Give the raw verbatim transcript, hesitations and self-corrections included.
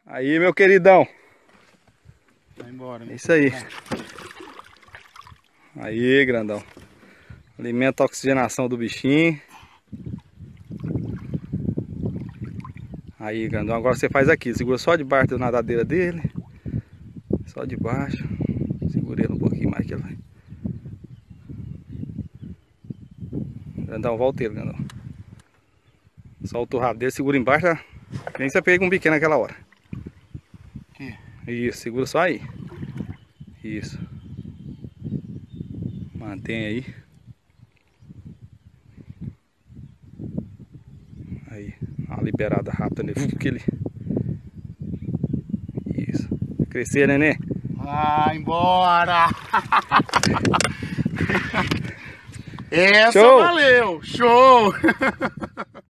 Aí, meu queridão. Vai embora, né? É isso aí. Aí, grandão. Alimenta a oxigenação do bichinho. Aí, grandão. Agora você faz aqui. Segura só debaixo da nadadeira dele. Só de baixo. Segura ele um pouquinho mais que ele vai. Grandão, volta ele, grandão. Solta o rabo dele, segura embaixo. Tá? Nem você pega um biquinho naquela hora. Aqui. Isso, segura só aí. Isso. Mantém aí. Aí, uma liberada rápida nele. Porque ele... Isso. Crescer, neném. Vai embora! Essa Show! valeu! Show!